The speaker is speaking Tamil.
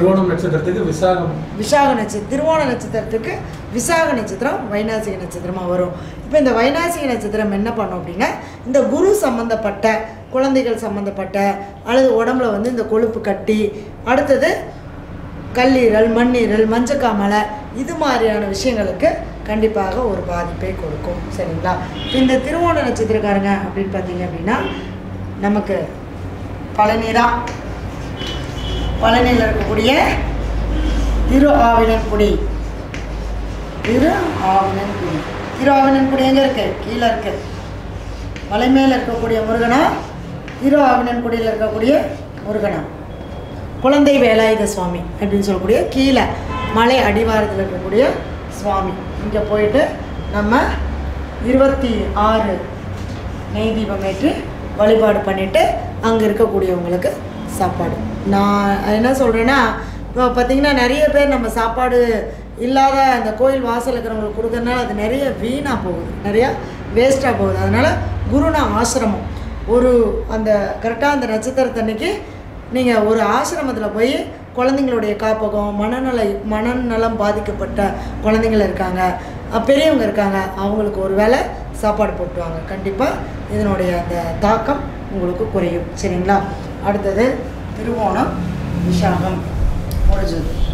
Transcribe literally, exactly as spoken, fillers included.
திருவோணம் நட்சத்திரத்துக்கு விசாகம் விசாக நட்சத்திரம் திருவோண நட்சத்திரத்துக்கு விசாக நட்சத்திரம் வைநாசிக நட்சத்திரமாக வரும். இப்போ இந்த வைநாசிக நட்சத்திரம் என்ன பண்ணும் அப்படின்னா இந்த குரு சம்மந்தப்பட்ட குழந்தைகள் சம்மந்தப்பட்ட அல்லது உடம்புல வந்து இந்த கொழுப்பு கட்டி அடுத்தது கல்லீரல் மண்ணீரல் மஞ்சக்காமலை இது மாதிரியான விஷயங்களுக்கு கண்டிப்பாக ஒரு பாதிப்பை கொடுக்கும். சரிங்களா? இந்த திருவோண நட்சத்திரக்காரங்க அப்படின்னு பார்த்தீங்க அப்படின்னா நமக்கு பழனி தான். பழனியில் இருக்கக்கூடிய திரு ஆவினன்குடி திரு ஆவினன்குடி திரு ஆவினன்குடி எங்கே இருக்கு? கீழே இருக்கு. மலை மேலே இருக்கக்கூடிய முருகனா திரு ஆவினன்குடியில் இருக்கக்கூடிய முருகனா குழந்தை வேலாயுத சுவாமி அப்படின்னு சொல்லக்கூடிய கீழே மலை அடிவாரத்தில் இருக்கக்கூடிய சுவாமி. இங்கே போயிட்டு நம்ம இருபத்தி ஆறு நெய் தீபம் ஏற்றி வழிபாடு பண்ணிவிட்டு அங்கே இருக்கக்கூடியவங்களுக்கு சாப்பாடு. நான் என்ன சொல்கிறேன்னா இப்போ பார்த்திங்கன்னா நிறைய பேர் நம்ம சாப்பாடு இல்லாத அந்த கோயில் வாசல் இருக்கிறவங்களுக்கு கொடுக்கறதுனால அது நிறைய வீணாக போகுது, நிறையா வேஸ்ட்டாக போகுது. அதனால் குருனா ஆசிரமம் ஒரு அந்த கரெக்டாக அந்த நட்சத்திரத்தன்னைக்கு நீங்கள் ஒரு ஆசிரமத்தில் போய் குழந்தைங்களுடைய காப்பகம் மனநல மனநலம் பாதிக்கப்பட்ட குழந்தைங்கள் இருக்காங்க, பெரியவங்க இருக்காங்க, அவங்களுக்கு ஒரு வேளை சாப்பாடு போட்டுவாங்க. கண்டிப்பாக இதனுடைய அந்த தாக்கம் உங்களுக்கு குறையும். சரிங்களா? அடுத்தது திருவோணம் விசாகம் முடிஞ்சது.